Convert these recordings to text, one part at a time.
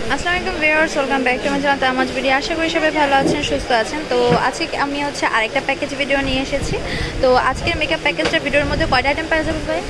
আসসালামু আলাইকুম viewers, welcome back to my channel তামাজ ভিডিও। আশা করি সবাই ভালো আছেন, সুস্থ আছেন। তো আজকে আমি আরেকটা প্যাকেজ ভিডিও নিয়ে এসেছি। তো আজকের মেকআপ প্যাকেজটা ভিডিওর মধ্যে কয়টা আইটেম পাওয়া যাবে ভাই?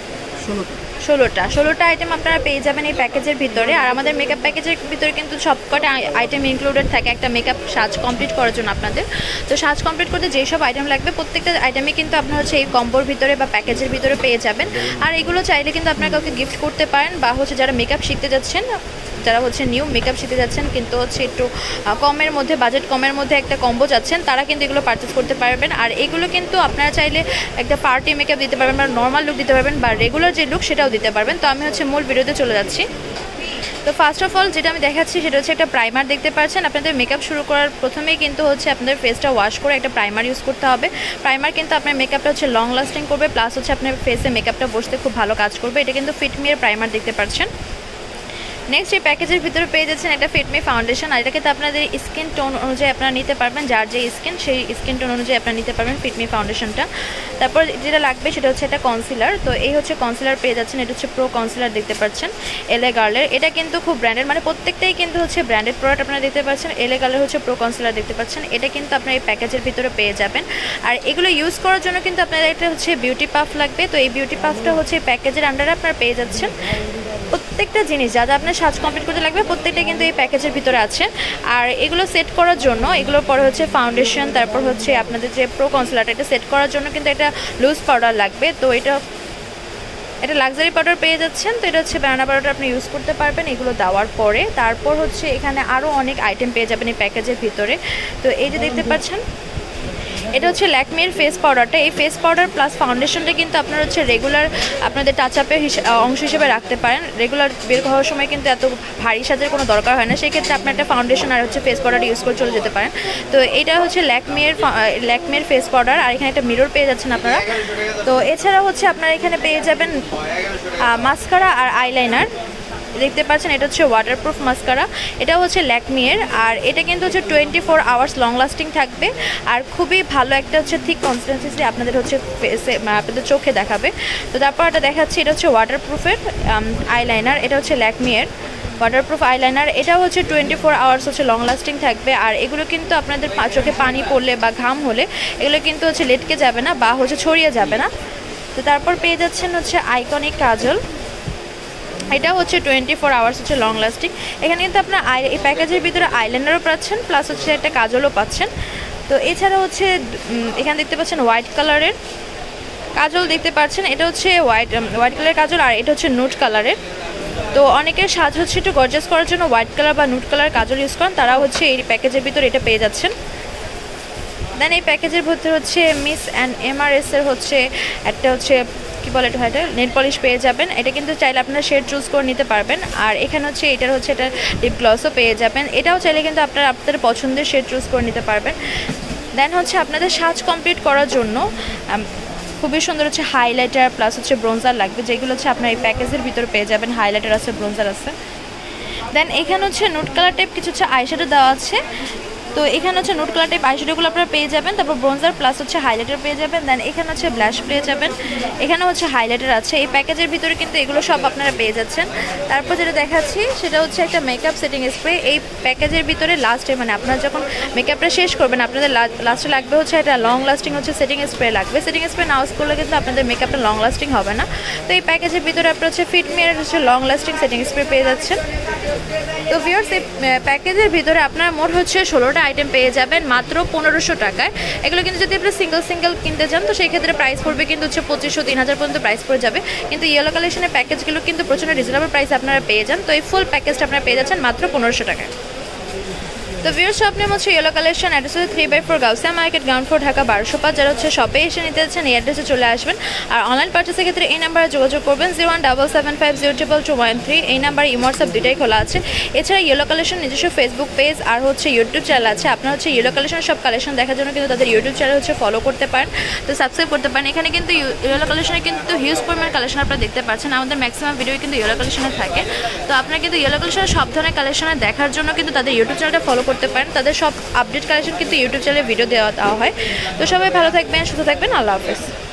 16টা আইটেম আপনারা পেয়ে যাবেন এই প্যাকেজের ভিতরে। আর আমাদের মেকআপ প্যাকেজের ভিতরে কিন্তু সবকটা আইটেম ইনক্লুডেড থাকে একটা মেকআপ সাজ কমপ্লিট করার জন্য আপনাদের। তো সাজ কমপ্লিট করতে যেসব আইটেম লাগবে প্রত্যেকটা আইটেমই কিন্তু আপনারা এই কম্বোর ভিতরে বা প্যাকেজের ভিতরে পেয়ে যাবেন। আর এগুলো চাইলে কিন্তু আপনারা কাউকে গিফট করতে পারেন, বা যারা মেকআপ শিখতে যাচ্ছেন, যারা নিউ মেকআপ শিখতে যাচ্ছেন কিন্তু একটু কমের মধ্যে, বাজেট কমের মধ্যে একটা কম্বো যাচ্ছেন, তারা কিন্তু এগুলো পারচেস করতে পারবেন। আর এগুলো কিন্তু আপনারা চাইলে একটা পার্টি মেকআপ দিতে পারবেন, বা নর্মাল লুক দিতে পারবেন, বা রেগুলার যে লুক সেটাও দিতে পারবেন। তো আমি মূল ভিডিওতে চলে যাচ্ছি। তো ফার্স্ট অফ অল যেটা আমি দেখাচ্ছি সেটা একটা প্রাইমার। দেখতে পাচ্ছেন আপনাদের মেকআপ শুরু করার প্রথমেই কিন্তু আপনাদের ফেসটা ওয়াশ করে একটা প্রাইমার ইউজ করতে হবে। প্রাইমার কিন্তু আপনার মেকআপটা লং লাস্টিং করবে, প্লাস আপনার ফেসে মেকআপটা বসতে খুব ভালো কাজ করবে। এটা কিন্তু ফিটমি এর প্রাইমার দেখতে পাচ্ছেন। নেক্সট এই প্যাকেজের ভিতরে পেয়ে যাচ্ছেন একটা ফিটমি ফাউন্ডেশন। আর এটা কিন্তু আপনাদের স্কিন টোন অনুযায়ী আপনারা নিতে পারবেন, যার যে স্কিন সেই স্কিন টোন অনুযায়ী আপনারা নিতে পারবেন ফিটমি ফাউন্ডেশনটা। তারপর যেটা লাগবে সেটা একটা কনসিলার। তো এই কনসিলার পেয়ে যাচ্ছেন, এটা প্রো কনসিলার দেখতে পাচ্ছেন এলএ গার্লের। এটা কিন্তু খুব ব্র্যান্ডেড, মানে প্রত্যেকটাই কিন্তু ব্র্যান্ডেড প্রোডাক্ট আপনারা দেখতে পাচ্ছেন। এলএ গার্লের প্রো কনসিলার দেখতে পাচ্ছেন, এটা কিন্তু আপনারা এই প্যাকেজের ভিতরে পেয়ে যাবেন। আর এগুলো ইউজ করার জন্য কিন্তু আপনাদের একটা বিউটি পাফ লাগবে। তো এই বিউটি পাফটা এই প্যাকেজের আন্ডারে আপনারা পেয়ে যাচ্ছেন। প্রত্যেকটা জিনিস যা যা আপনার সাজ কমপ্লিট করতে লাগবে প্রত্যেকটা কিন্তু এই প্যাকেজের ভিতরে আছে। আর এগুলো সেট করার জন্য, এগুলোর পরে ফাউন্ডেশন, তারপর আপনাদের যে প্রো কনসিলারটা, এটা সেট করার জন্য কিন্তু একটা লুজ পাউডার লাগবে। তো এটা লাক্সারি পাউডার পেয়ে যাচ্ছেন। তো এটা ব্যানানা পাউডার আপনি ইউজ করতে পারবেন এগুলো দেওয়ার পরে। তারপর এখানে আরও অনেক আইটেম পেয়ে যাবেন এই প্যাকেজের ভিতরে। তো এই যে দেখতে পাচ্ছেন, এটা ল্যাকমির ফেস পাউডারটা। এই ফেস পাউডার প্লাস ফাউন্ডেশনটা কিন্তু আপনারা রেগুলার আপনাদের টাচ আপের অংশ হিসেবে রাখতে পারেন। রেগুলার বের হওয়ার সময় কিন্তু এত ভারী সাজের কোনো দরকার হয় না, সেই ক্ষেত্রে আপনার একটা ফাউন্ডেশন আর ফেস পাউডার ইউজ করে চলে যেতে পারেন। তো এটা ল্যাকমির ফেস পাউডার। আর এখানে একটা মিরর পেয়ে যাচ্ছেন আপনারা। তো এছাড়া আপনারা এখানে পেয়ে যাবেন মাস্কারা আর আইলাইনার দেখতে পাচ্ছেন। এটা ওয়াটারপ্রুফ মাস্কারা, এটা ল্যাকমি এর। আর এটা কিন্তু 24 আওয়ার্স লং লাস্টিং থাকবে। আর খুবই ভালো একটা থিক কনসিস্টেন্সি আপনাদের ফেসে, আপনাদের চোখে দেখাবে। তো তারপর এটা দেখাচ্ছি, এটা ওয়াটারপ্রুফের আইলাইনার। এটা ল্যাকমি এর ওয়াটারপ্রুফ আইলাইনার। এটা 24 আওয়ার্স লং লাস্টিং থাকবে। আর এগুলো কিন্তু আপনাদের চোখে পানি পড়লে বা ঘাম হলে এগুলো কিন্তু লেটকে যাবে না বা ছড়িয়ে যাবে না। তো তারপর পেয়ে যাচ্ছেন আইকনিক কাজল। এটা 24 আওয়ার্স লং লাস্টিং। এখানে কিন্তু আপনার এই প্যাকেজের ভিতরে আইলাইনারও পাচ্ছেন, প্লাস একটা কাজলও পাচ্ছেন। তো এছাড়া এখানে দেখতে পাচ্ছেন হোয়াইট কালারের কাজল দেখতে পাচ্ছেন। এটা হোয়াইট কালারের কাজল, আর এটা নুট কালারের। তো অনেকের সাজ একটু গর্জাস করার জন্য হোয়াইট কালার বা নুট কালার কাজল ইউজ করেন, তারা এই প্যাকেজের ভিতরে এটা পেয়ে যাচ্ছেন। দেন এই প্যাকেজের ভিতরে মিস অ্যান্ড এমআরএস এর একটা কি বলে এটা নেল পলিশ পেয়ে যাবেন। এটা কিন্তু চাইলে আপনারা শেড চুজ করে নিতে পারবেন। আর এখানে এটার এটা লিপ গ্লসও পেয়ে যাবেন। এটাও চাইলে কিন্তু আপনারা আপনাদের পছন্দের শেড চুজ করে নিতে পারবেন। দেন আপনাদের সাজ কমপ্লিট করার জন্য খুবই সুন্দর হাইলাইটার প্লাস ব্রোঞ্জার লাগবে, যেগুলো আপনার এই প্যাকেজের ভিতরে পেয়ে যাবেন। হাইলাইটার আছে, ব্রোঞ্জার আছে। দেন এখানে নুট কালার টাইপ কিছু আইশ্যাডো দেওয়া আছে। তো এখানে নুট কালার টাইপ আইশ্যাডোগুলো আপনারা পেয়ে যাবেন। তারপর ব্রোঞ্জার প্লাস হাইলাইটার পেয়ে যাবেন। দেন এখানে ব্লাশ পেয়ে যাবেন। এখানে হাইলাইটার আছে। এই প্যাকেজের ভিতরে কিন্তু এগুলো সব আপনারা পেয়ে যাচ্ছেন। তারপর যেটা দেখাচ্ছি সেটা একটা মেকআপ সেটিং স্প্রে। এই প্যাকেজের ভিতরে লাস্টে, মানে আপনারা যখন মেকআপটা শেষ করবেন আপনাদের লাস্টে লাগবে একটা লং লাস্টিং সেটিং স্প্রে লাগবে। সেটিং স্প্রে না ইউজ করলে কিন্তু আপনাদের মেকআপটা লং লাস্টিং হবে না। তো এই প্যাকেজের ভিতরে আপনারা ফিটমি এর লং লাস্টিং সেটিং স্প্রে পেয়ে যাচ্ছেন। তো ভিউয়ার্স, এই প্যাকেজের ভিতরে আপনারা মোট 16টা আইটেম পেয়ে যাবেন মাত্র 1500 টাকায়। এগুলো কিন্তু যদি আপনি সিঙ্গেল কিনতে চান তো সেই ক্ষেত্রে প্রাইস পড়বে কিন্তু 2500 3000 পর্যন্ত প্রাইস পড়ে যাবে। কিন্তু ইয়েলো কালেকশনের প্যাকেজগুলো কিন্তু প্রচণ্ড রিজনেবল প্রাইস আপনারা পেয়ে যান। তো এই ফুল প্যাকেজটা আপনারা পেয়ে যাচ্ছেন মাত্র 1500 টাকায়। তো viewers, shop name yellow collection, address 3/4 Gausia market, ground floor, Dhaka 1205। যারা শপে এসে নিতে যাচ্ছেন এই অ্যাড্রেসে চলে আসবেন। আর অনলাইন পার্চেসের ক্ষেত্রে এই নাম্বারে যোগাযোগ করবেন 0177502213। এই নাম্বারে ইমো হোয়াটসঅ্যাপ দুইটাই খোলা আছে। এছাড়া ইয়েলো কালেকশন নিজস্ব ফেসবুক পেজ আর ইউটিউব চ্যানেল আছে। আপনারা ইয়েলো কালেকশনের সব কালেকশন দেখার জন্য কিন্তু তাদের ইউটিউব চ্যানেল ফলো করতে পারেন, তো সাবস্ক্রাইব করতে পারেন। এখানে কিন্তু ইয়েলো কালেকশনে কিন্তু হিউজ পরিমাণ কালেকশন আপনারা দেখতে পাচ্ছেন। আমাদের ম্যাক্সিমাম ভিডিও কিন্তু ইয়েলো কালেকশনে থাকে। তো আপনারা কিন্তু ইয়েলো কালেকশনের সব ধরনের কালেকশনে দেখার জন্য কিন্তু তাদের ইউটিউব চ্যানেলটা ফলো করতে পারেন। তাদের সব আপডেট কালেকশন কিন্তু ইউটিউব চ্যানেলে ভিডিও দেওয়া হয়। তো সবাই ভালো থাকবেন, সুস্থ থাকবেন। আল্লাহ হাফেজ।